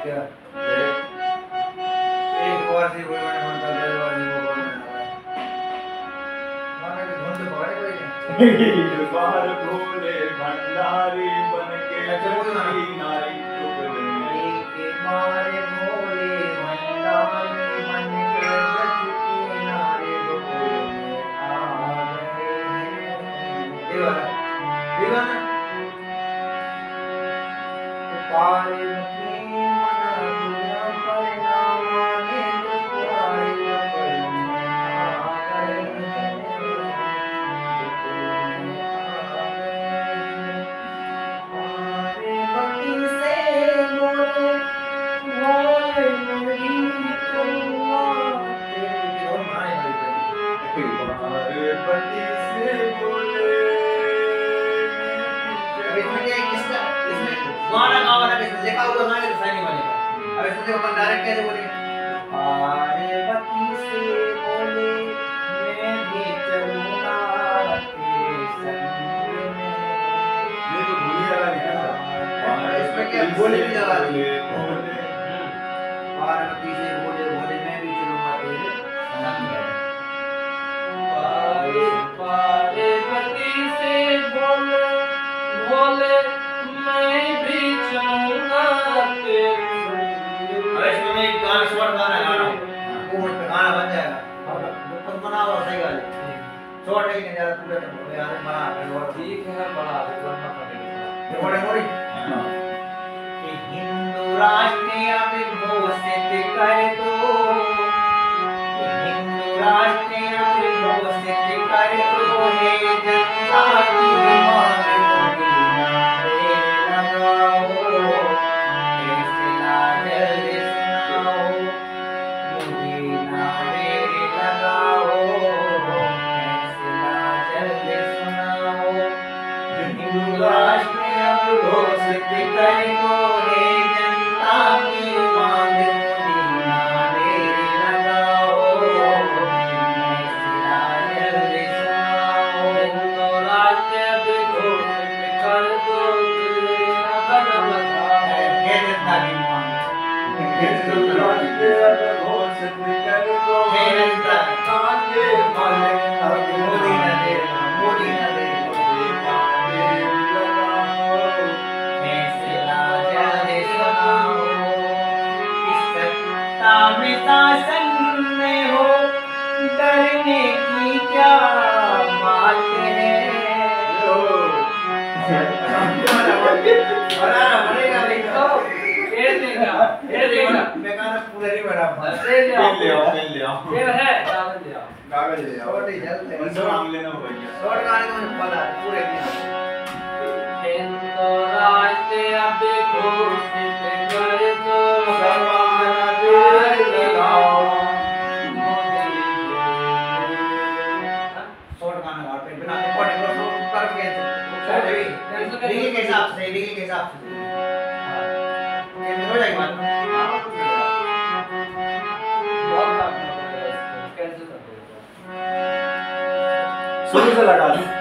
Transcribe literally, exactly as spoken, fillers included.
क्या एक बार से कोई मैंने मन कर दिया बार से वो बोलने माने के धुन तो पकड़े कोई बाहर भोले भंडारी बन के चली नारी टुकड़े के मारे भोले भंडारी बन के चली नारी टुकड़े आ गए ये वाला ये गाना पारे गाना गावा ना किसने देखा हुआ ना कि साइनी बनेगा। अब इसमें देखो अपन डायरेक्ट कैसे बोलेंगे पार्वती से बोले मैं भी चलूंगा तेरे संग में। ये तो भूली वाला नहीं है इसमें क्या बोले भी लगा दिए पार्वती से बोले बोले मैं भी चलूंगा तेरे संग में। पार्वती से बोले बोले मैं भी चलूंगा तेरे संग। अब इसमें मैं एक गाना शॉर्ट गाना गा रहा हूँ वो मुझ पे गाना बन जाएगा और तुम बनाओ और सही गाने शॉर्ट है कि नहीं ज़्यादा पूरा तो यार बना कर और ठीक है बड़ा करना पड़ेगा रिकॉर्डिंग हो रही कि हिंदू राष्ट्र अभिघोषित कर दो कि हिंदू राष्ट्र अभिघोषित कर दो हे जनता की मांग डिग्री के हिसाब से डिग्री के हिसाब से हो जाएगा शुरू से लगा